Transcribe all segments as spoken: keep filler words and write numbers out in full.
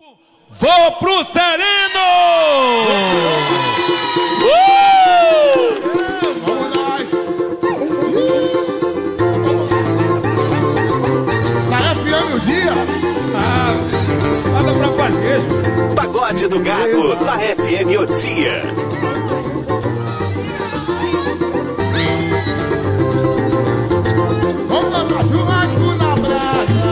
Vou pro Sereno! Uh! Vamos nós! Na F M o dia! Ah, nada pra fazer. Pagode do Gago, na F M o dia. Vamos cantar churrasco na praia.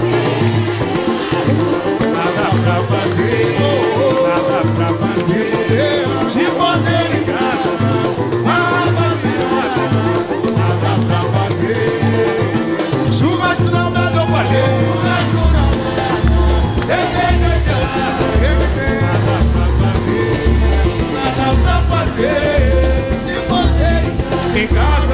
Nada pra fazer, nada pra fazer. De poder em casa, rapaziada. Nada pra fazer. Churrasco na praia, eu falei. Churrasco na praia. Cerveja gelada. Nada pra fazer, nada pra fazer. De poder Em casa,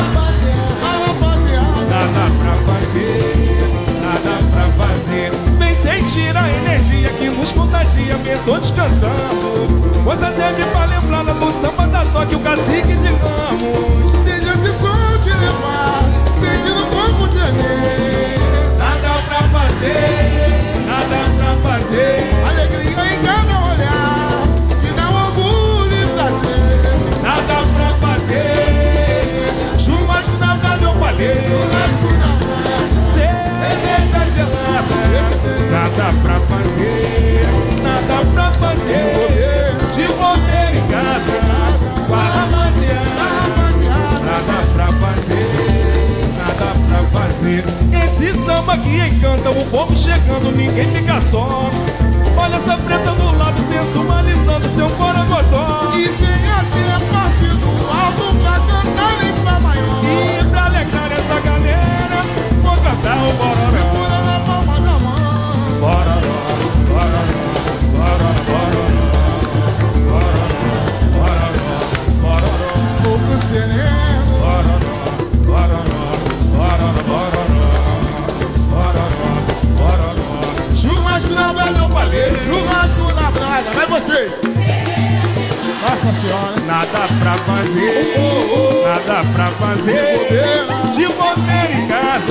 nada pra fazer, nada pra fazer. Vem sentir a energia que nos contagia, vem todos cantando. Coisa deve pra lembrada do samba da toque, o cacique de Ramos. Deixa esse som te levar, sentindo o corpo tremer. Nada pra fazer, nada pra fazer. Alegria em cada olhar, que dá orgulho e prazer. Nada pra fazer. Churrasco na casa eu falei. Churrasco na praia, Cerveja gelada. Nada pra fazer, nada pra fazer. De poder em casa, com a rapaziada. Nada pra fazer, nada pra fazer. Esse samba que encanta, o povo chegando, ninguém fica só. Olha essa preta do lado, sensualizando seu coragodó. e tem até a parte do alto pra cantar em Fá maior. E pra alegrar essa galera, vou cantar o bororó. Segura na palma da mão, Bororó, bororó, bororó, bororó, bororó, bororó, vou pro sereno. bororó, bororó, bororó, bororó, bororó. Churrasco na praia, eu falei. Churrasco na praia, vai você. Nossa senhora, Nada pra fazer, nada pra fazer. De poder em casa,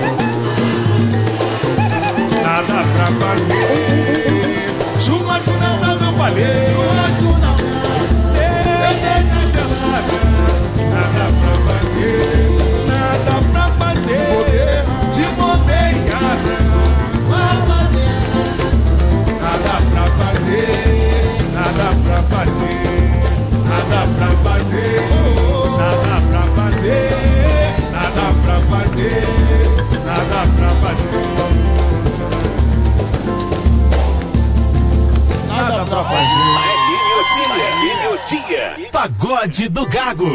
nada pra fazer. Churrasco na praia, eu falei. churrasco na praia. Cerveja gelada. Nada pra fazer, nada pra fazer. De poder em casa, nada pra fazer, nada pra fazer, nada pra fazer, nada pra fazer, nada pra fazer, nada pra fazer, nada pra fazer. F M o dia, F M o dia. Pagode do Gago.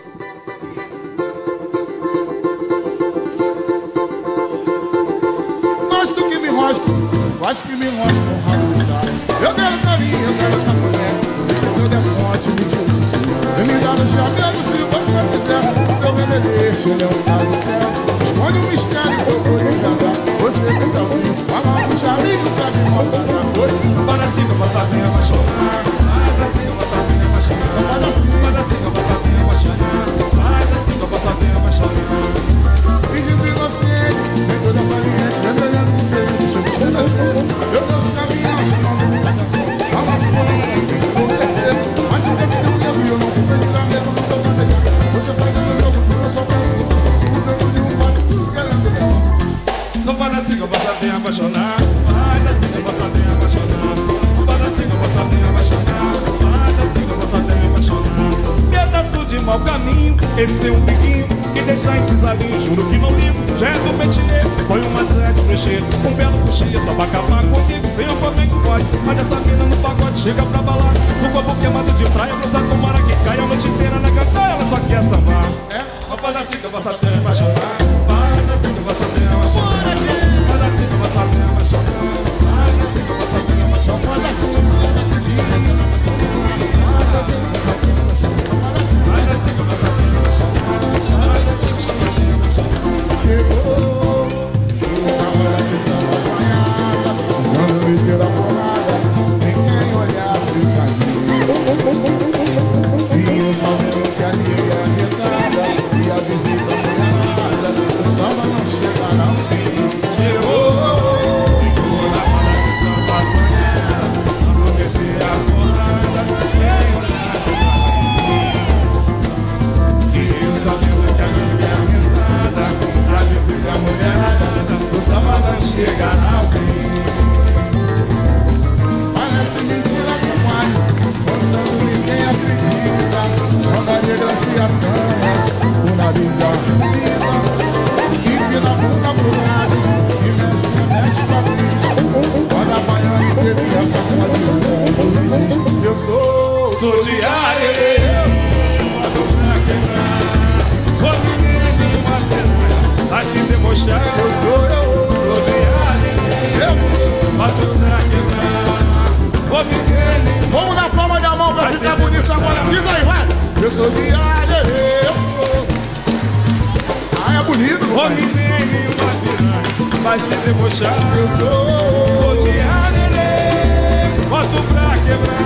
Gosto que me rosco, gosto que me rosco com rabo de saia. Eu quero carinho, eu quero cafuné. Esse teu deponte me diz isso. Vem me dar no chamego se você quiser. O teu remeleixo, ele é um caso sério. Esconde um mistério que eu vou enganar. Você tem pra mim, fala um charinho pra me matar na noite. Para cima, passar bem apaixonar. Vai pra cima, passar bem apaixonar. Vai pra cima, para cima, passar bem apaixonar. Vai pra cima, passar bem apaixonar. Fingindo inocente, vem toda essa gente, vem brilhando com frio, deixa eu te descer. Eu tô de caminhão, chamando muita atenção. A nossa coração tem que acontecer. Mas se desse teu tempo e eu não vou perder mesmo, não tô planejando. Você vai ganhar o jogo, eu só penso que você tudo, eu tenho um bate, tudo querendo ver. Não para assim que eu possa bem apaixonar. Vai assim que eu possa bem apaixonar. Não para assim que eu possa bem apaixonar. Vai assim que eu possa bem apaixonar. Pedaço de mau caminho, esse é um biquinho que deixa em desalinho, juro que não ligo. Já é do métier, foi uma série pro encher. Um belo coxinha só pra acabar comigo. Sem eu também que pode, mas essa mina no pagode chega pra balar. No corpo queimado de praia, prosa tomara que caia a noite inteira na cantar, ela só quer sambar. É? Não para assim que eu possa bem apaixonar. Vai assim que eu possa bem apaixonar. Vai assim que eu possa bem apaixonar. Vai assim que eu possa bem apaixonar. Faz assim, faz assim, faz assim, Vai assim que eu possa bem apaixonar. Vai assim que eu possa bem apaixonar. chegou. Uma hora que samba assanhada, usando me pela porrada. Tem quem olhasse o caminho. E um salve que a liga é arretada. E a visita foi amada. sou de areia, boto pra quebrar. Ô menina, uma piranha, vai se demonstrar. Eu sou eu, Sou de areia, eu sou. boto pra quebrar. Ô menina, Vamos dar palma da mão pra vai ficar se bonito agora. demonstrar. Diz aí, vai. Eu sou de areia, eu sou. Ah, é bonito, ô pai. menina, uma piranha, vai se demonstrar. Eu sou. Sou de areia, boto pra quebrar.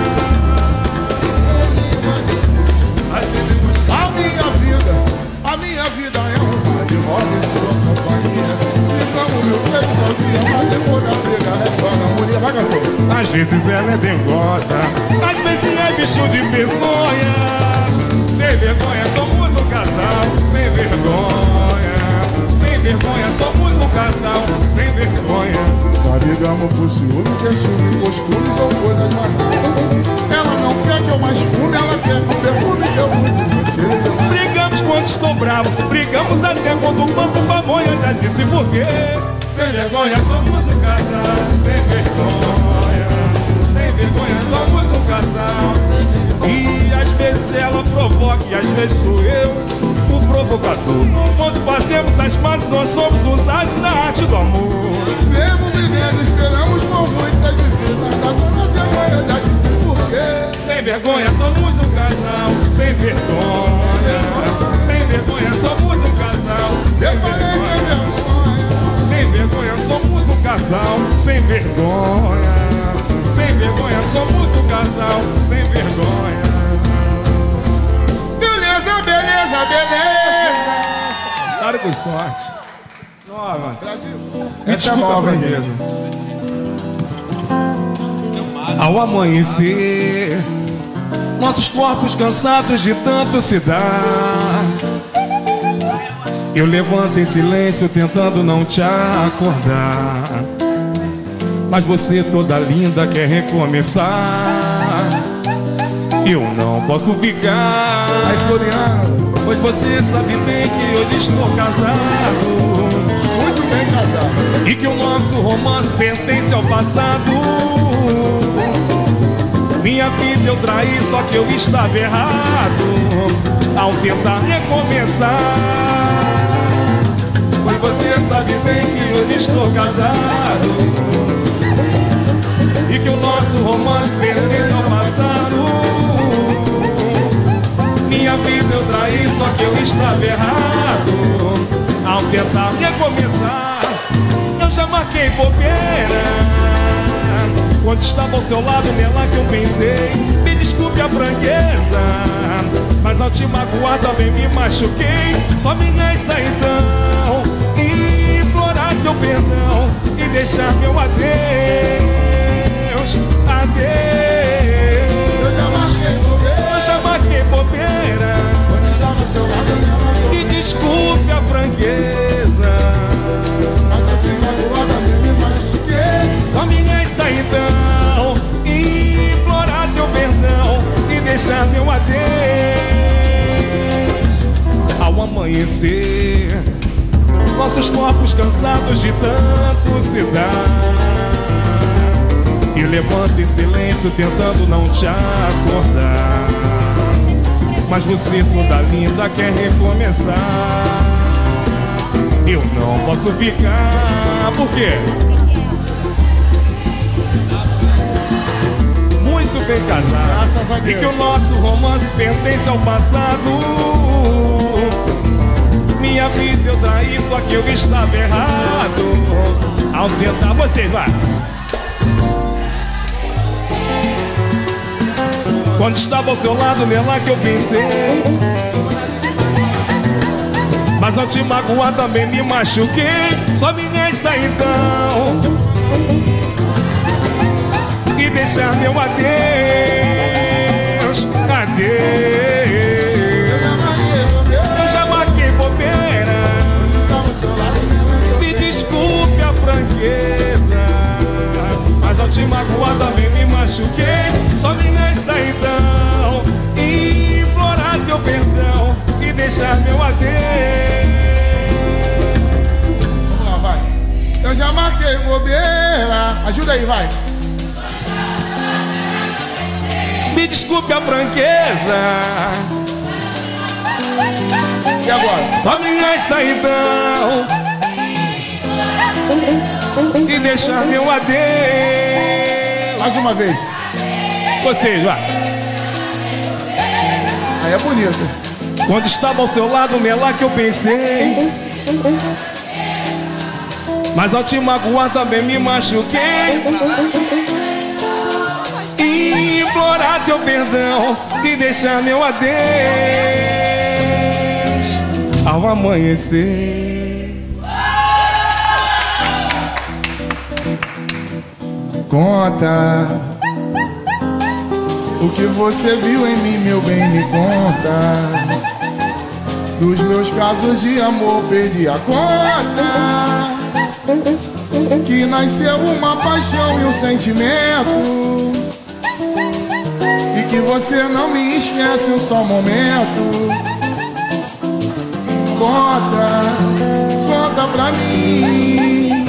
Vai se demonstrar. A minha vida, a minha vida é um mar de roda em sua companhia. Ficamos mil vezes ao dia, mas depois da briga retorna a mulher. Vai, cantor. Às vezes ela é dengosa, às vezes é bicho de peçonha. Sem vergonha somos um casal, sem vergonha. Sem vergonha somos um casal, sem vergonha. Já brigamos por ciúme, queixume, costumes ou coisas mais raras. Ela não quer que eu mais fume, ela quer que o perfume que eu use não chegue. Brigamos quando estou bravo, brigamos até quando o banco pamonha já disse por quê. Sem vergonha somos um casal, sem vergonha. Sem vergonha somos um casal. E às vezes ela provoca e às vezes sou eu o provocador. Quando fazemos as pazes nós somos usados na arte do amor. Mesmo brigando, esperamos por muitas visitas. Da dona semana já disse por quê. Sem vergonha somos um casal, sem vergonha. Sem vergonha somos um casal, sem Eu falei sem vergonha. vergonha. Sem vergonha somos um casal, sem vergonha. Sem vergonha somos um casal, sem vergonha. Beleza, beleza, beleza. Claro com sorte. Nova. Brasil. Me Essa é desculpa, nova, hein? fraqueza. Ao amanhecer, nossos corpos cansados de tanto se dar. Eu levanto em silêncio tentando não te acordar. Mas você toda linda quer recomeçar. Eu não posso ficar. Aí, Floriano, Pois você sabe bem que hoje estou casado muito bem casado. e que o nosso romance pertence ao passado. Minha vida eu traí, só que eu estava errado ao tentar recomeçar. Pois você sabe bem que hoje estou casado e que o nosso romance pertence ao passado. Minha vida eu traí, só que eu estava errado ao tentar recomeçar. Eu já marquei bobeira quando estava ao seu lado, nela que eu pensei. Me desculpe a franqueza, mas ao te magoar também me machuquei. Só me resta então implorar teu perdão e deixar meu adeus, adeus. Eu já marquei bobeira. Eu já marquei bobeira, Quando estava ao seu lado, nela que eu e desculpe a franqueza, mas eu te magoar também me machuquei. só me resta então implorar teu perdão e deixar meu adeus. Ao amanhecer, nossos corpos cansados de tanto se dar. Eu levanto em silêncio tentando não te acordar. Mas você toda linda quer recomeçar. Eu não posso ficar. Por quê? Muito bem casado. Graças a E que o Deus. nosso romance pertence ao passado. Minha vida eu traí, só que eu estava errado ao tentar. Vocês, vai. Quando estava ao seu lado, nela que eu pensei. Mas ao te magoar também me machuquei. Só me resta então e deixar meu adeus, adeus. Eu já marquei bobeira. Eu já marquei bobeira. Quando estava ao seu lado, nela que eu Me desculpe a franqueza, mas ao te magoar também me machuquei. Só me resta então implorar teu perdão e deixar meu adeus. Vamos lá, vai. Eu já marquei bobeira. Ajuda aí, vai. Me desculpe a franqueza. E agora? Só me resta então e deixar meu adeus. Mais uma vez. Vocês, vai. Aí é bonito. Quando estava ao seu lado, melhor que eu pensei, mas ao te magoar também me machuquei. E implorar teu perdão e deixar meu adeus ao amanhecer. Conta o que você viu em mim, meu bem, me conta. Dos meus casos de amor perdi a conta, que nasceu uma paixão e um sentimento, e que você não me esquece um só momento. Conta, conta pra mim.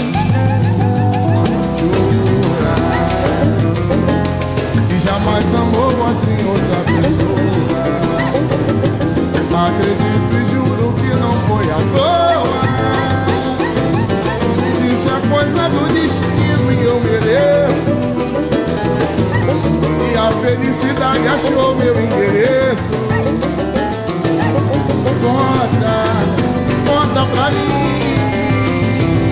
Jura que jamais amou assim outra pessoa. Acredito e juro que não foi à toa. Se isso é coisa do destino e eu mereço, e a felicidade achou meu endereço. Conta, conta pra mim.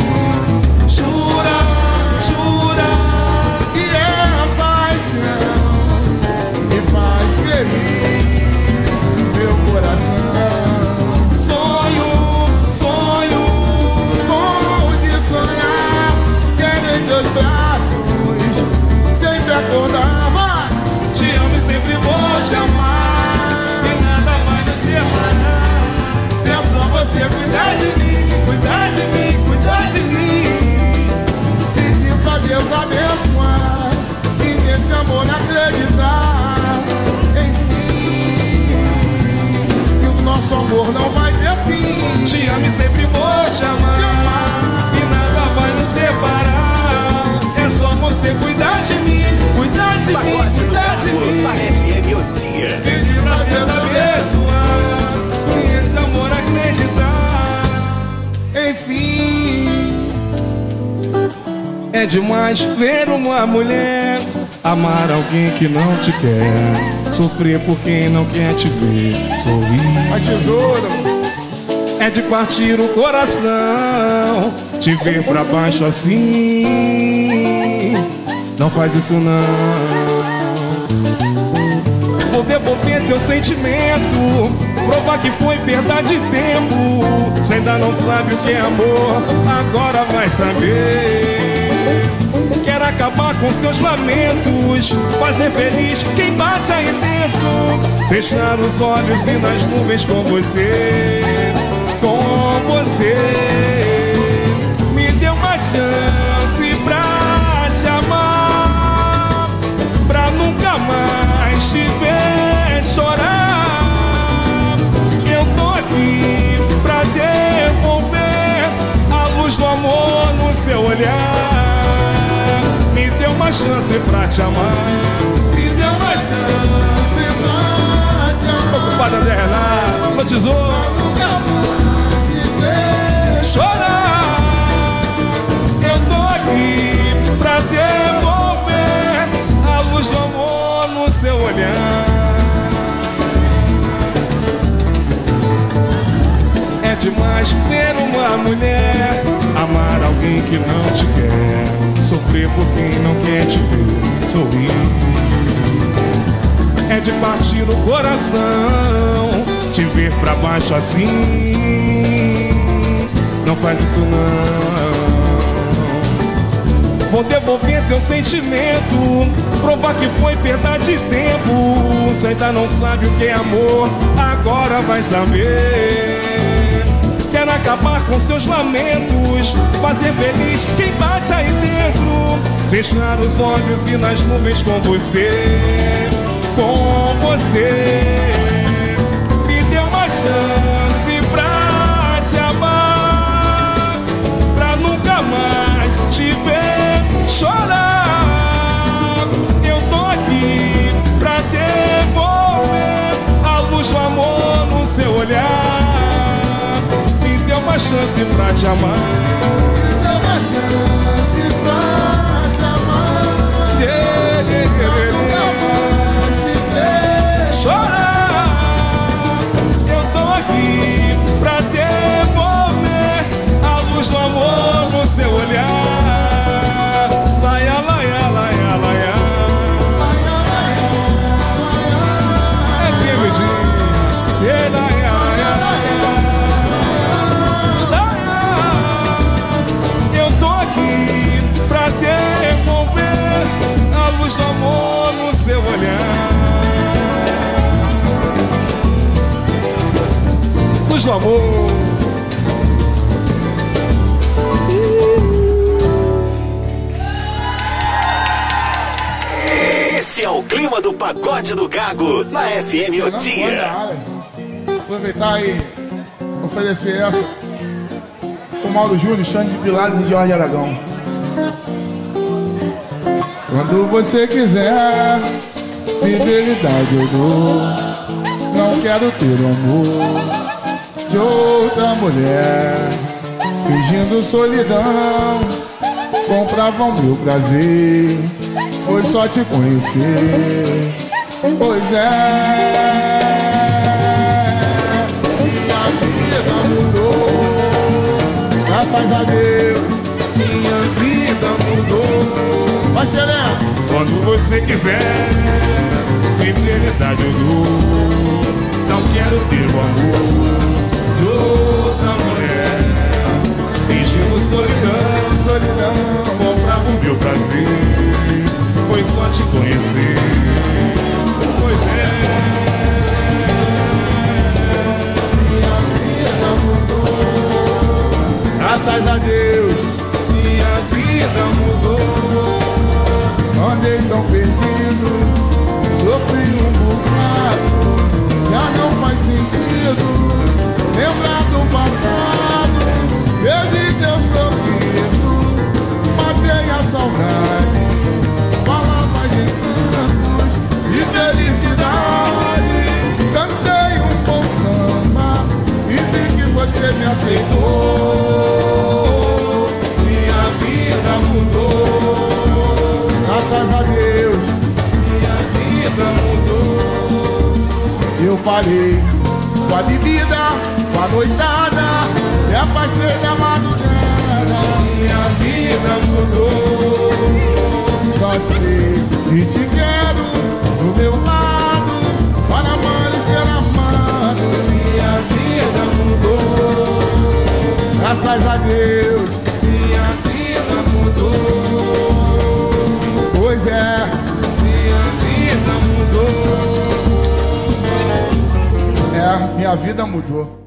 Jura, jura que é a paixão que faz feliz meu coração. sonho, sonho. Bom de sonhar, quero em teus braços sempre acordava. Te amo e sempre vou te amar, e nada vai nos separar. É só você cuidar de mim, cuidar de mim, cuidar de mim. Pedir pra Deus abençoar e nesse amor acreditar. Enfim, e o nosso amor não vai ter fim. Te amo e sempre vou te amar, Te amar. e nada vai nos separar. É só você cuidar de mim, cuidar de mim, cuidar de mim. F M O Dia. Pedir pra Deus abençoar e esse amor acreditar. Enfim, É demais ver uma mulher amar alguém que não te quer, sofrer por quem não quer te ver sorrir. mas tesouro, É de partir o coração te ver pra baixo assim. Não faz isso não. Vou devolver teu sentimento, provar que foi perda de tempo. Você ainda não sabe o que é amor, agora vai saber. Quero acabar com seus lamentos, fazer feliz quem bate aí dentro. Fechar os olhos e nas nuvens com você, com você. Me dê uma chance pra te amar, pra nunca mais te ver chorar. Eu tô aqui pra devolver a luz do amor no seu olhar. Me dê uma chance pra te amar, me deu uma chance pra te amar. ocupada de Renato, meu tesouro. Nunca mais te ver Chorar, eu tô aqui pra devolver a luz do amor no seu olhar. É demais ver uma mulher amar alguém que não te quer, sofrer por quem não quer te ver sorrir. É de partir o coração te ver pra baixo assim. Não faz isso não. Vou devolver teu sentimento, provar que foi perda de tempo. Você ainda não sabe o que é amor, agora vai saber. Quero acabar com seus lamentos, fazer feliz quem bate aí dentro. Fechar os olhos e nas nuvens com você, com você. Me dê uma chance pra te amar, pra nunca mais te ver chorar. Eu tô aqui pra ter uma chance pra te amar. Me dê uma chance pra te amar. Yeah, yeah, yeah, Pra yeah, nunca yeah. mais te ver Chorar. Eu tô aqui pra devolver a luz do amor no seu olhar. Laia, laia, laia, laia. É que beijinho. Yeah, laia, laia, laia. Eu tô aqui pra devolver a luz do amor no seu olhar. Luz do amor. Esse é o clima do Pagode do Gago na F M O Dia. Aproveitar aí, oferecer essa com Mauro Júnior, Xande de Pilares e Jorge Aragão. Quando você quiser, fidelidade eu dou. Não quero ter o amor de outra mulher. Fingindo solidão, compravam meu prazer. Foi só te conhecer. Pois é, minha vida mudou, graças a Deus. Minha vida mudou. Vai, Serena. Quando você quiser, fidelidade eu dou. Não quero ter o amor de outra mulher. Fingindo solidão, Solidão, comprava o meu prazer. Foi só te conhecer. Pois é. minha vida mudou, graças a Deus. Minha vida mudou. Andei tão perdido, sofri um bocado. Já não faz sentido lembrar do passado. Perdi teu sorriso, matei a saudade. Palavras de cantos e felicidade. Cantei um bom samba e vi que você me aceitou. Minha vida mudou, graças a Deus. Minha vida mudou. Eu parei com a bebida, com a noitada, me afastei da madrugada. Minha vida mudou. Só sei que te quero do meu lado, para amar e ser amado. Minha vida mudou. Graças a Deus. Minha vida mudou. Pois é, Minha vida mudou. é, minha vida mudou.